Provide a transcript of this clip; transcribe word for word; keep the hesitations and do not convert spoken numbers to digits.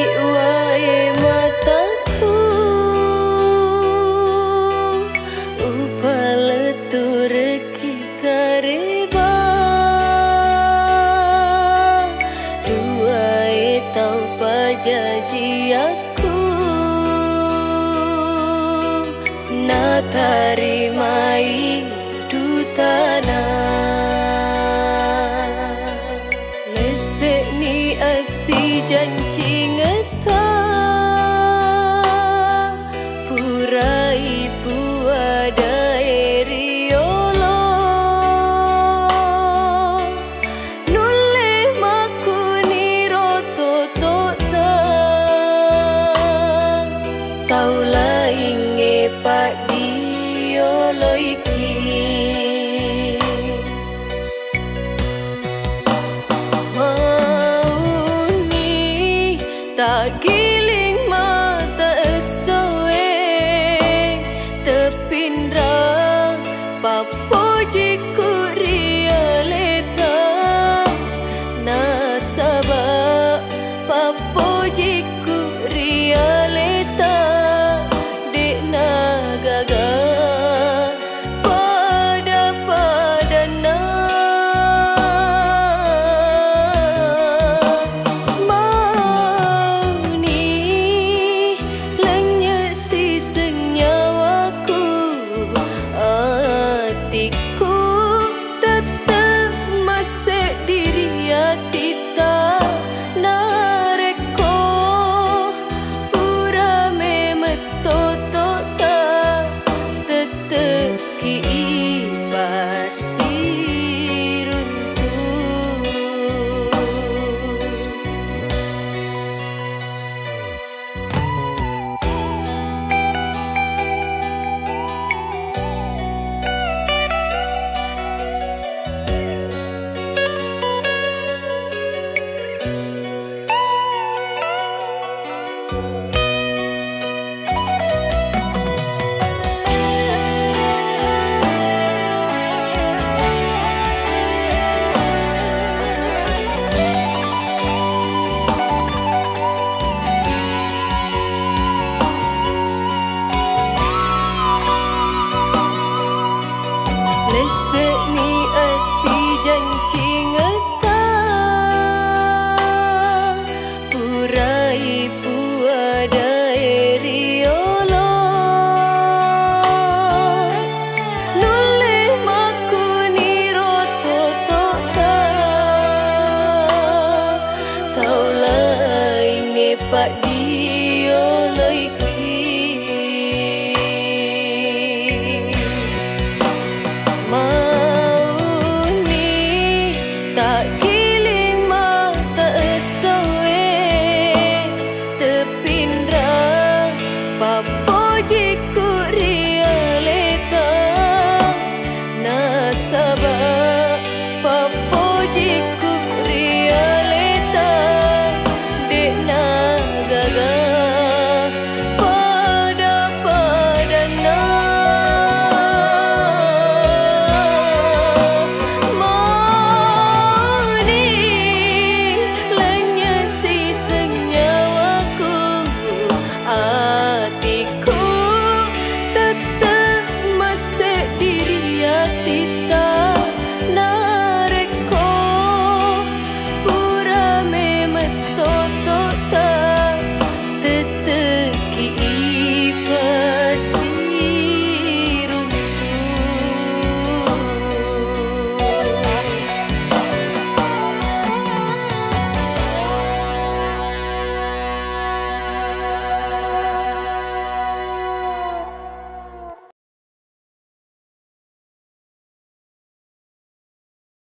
wae mataku upale turki kareba duae tau pajaji aku na tarimai dutana lesek ni asi janji ngeta purai puada eriolo nulle makuni roto tota taula inge pak diolo iki tak giling mata esoe tepindra papojiku rialeta nasaba papojiku rialeta dek nagaga pada padana hatiku tetap masih diri atita nareko urame metotota tetep ki pasiruntu lesek ni asi janji ngeta purai puada eriolo nulle makuni roto tota taula inge pak